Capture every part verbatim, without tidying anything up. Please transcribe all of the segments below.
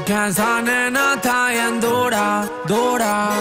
Que esa nena está bien dura, dura.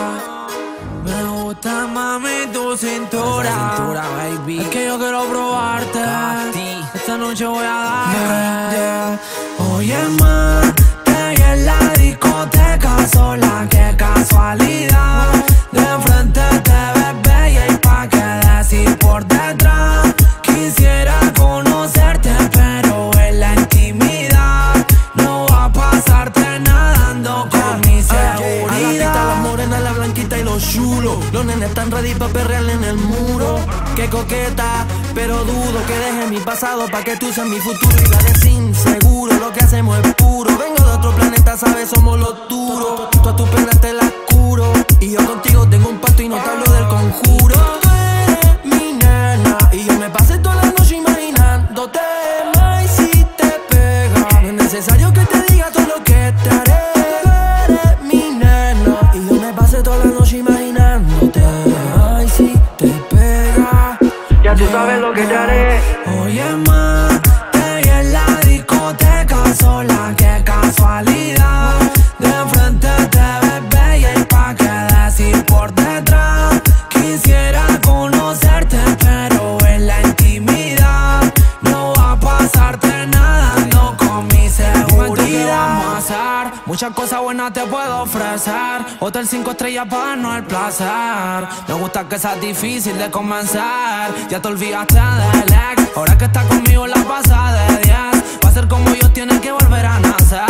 Me gusta, mami, tu cintura, cintura, baby. Es que yo quiero probarte. Esta noche voy a darte. Yeah, yeah. Oye, ma, te vi en la discoteca sola, qué casualidad. De frente te ves bella y pa' qué decir por detrás. Quisiera conocerte, pero en la intimidad no va a pasarte nadando con mi seguridad. A la tita, la morena, la blanquita y los chulos. Los nenes están ready pa' perrearle en el muro. Qué coqueta, pero dudo que deje mi pasado pa' que tú seas mi futuro. Y la de inseguro, lo que hacemos es puro. Vengo de otro planeta, sabes, somos los duros. Tú a tus penas te las curo. Y yo contigo tengo un pacto y no te hablo del conjuro. Tú eres mi nena y yo me pasé toda la noche imaginándote. Ay, si te pega, no es necesario que te diga todo lo que te haré. Tú eres mi nena y yo me pasé toda la noche imaginándote. Ay, si te pega, ya tú sabes lo que te haré. Oye, ma, te vi en la discoteca sola, qué casualidad. De frente te ves bella y pa' qué decir por detrás. Quisiera conocerte, pero en la intimidad no va a pasarte nada, ando con mi seguridad. Vamos a hacer muchas cosas buenas te puedo ofrecer. Hotel cinco estrellas para no el placer. Me gusta que seas difícil de comenzar. Ya te olvidaste del ex, ahora que estás conmigo la pasa de diez. Va a ser como yo, tienes que volver a nacer.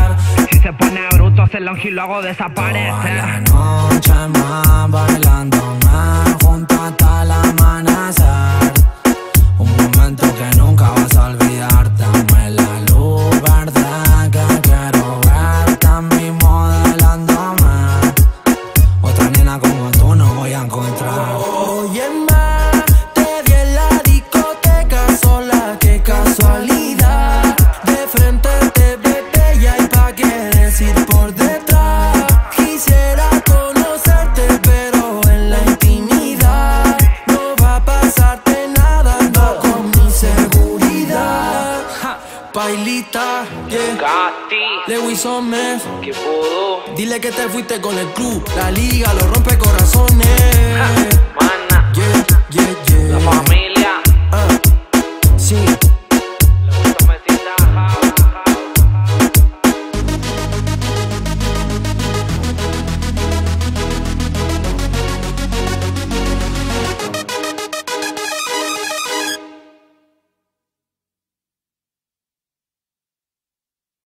Si se pone bruto, se longe y lo hago desaparecer. Toda la noche más bailándome junto hasta el amanecer. Un momento que nunca vas a olvidar. Dame la luz verde que quiero verte a mí modelándome. Otra nena como tú no voy a encontrar. Oye, ma, te vi en la discoteca sola, qué casualidad. De frente te ves bella y pa' qué decir por detrás. Quisiera conocerte, pero en la intimidad no va a pasarte nada, ando con mi seguridad. Ja, Pailita, yeah. Gatti, Lewis Sommer, que pudo. dile que te fuiste con el club. La liga, los rompe corazones. Mana, Yeah, yeah, yeah. la familia. Ah, sí.